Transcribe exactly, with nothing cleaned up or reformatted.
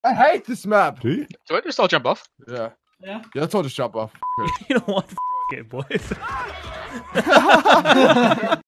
I hate this map. Do you? Do I just all jump off? Yeah. Yeah. Yeah, let's all just jump off. You know what? F it, boys.